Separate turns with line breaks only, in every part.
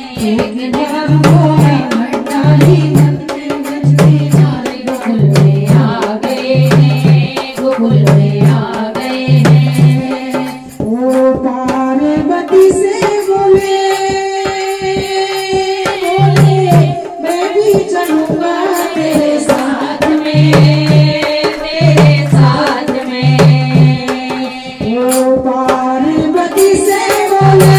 एक जन्म भोले भंडारी मंदिर गजबे नारे गोकुल में आ गए हैं, गोकुल में आ गए हैं।
ओ पार्वती से बोले मैं भी चलूंगा
तेरे साथ में, तेरे साथ में।
ओ पार्वती से बोले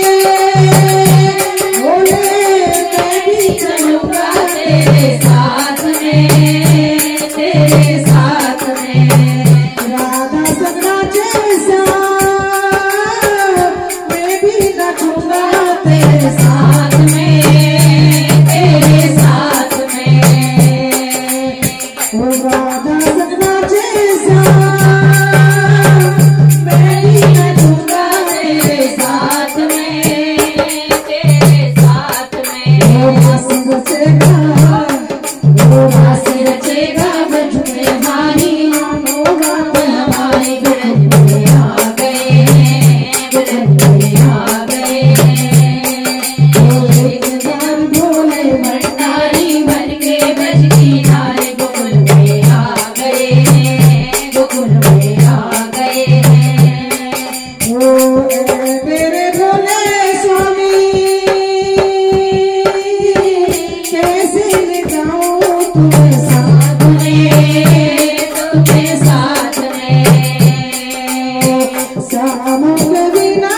मैं भी
चलूंगा तेरे साथ में, तेरे साथ में।
राधा सगरा जैसा मैं भी नचूंगा तेरे
साथ में, तेरे साथ में।
ओ राधा सगरा जैसा मैं भी नचूंगा
तेरे साथ में, तेरे साथ में।
ओ हंसी रचेगा
हास्य रचेगा ब्रज में हमारी, हमारे ब्रज में आ गए हैं, ब्रज में आ गए हैं। एक जन्म भोले भंडारी बन के ब्रज की नारे गोकुल में आ गए हैं, गोकुल में आ गए हैं।
ओ मेरे भोले स्वामी कैसे मिटाऊं तुम्हें
साथ में, तुम्हें साथ में।
श्याम के बिना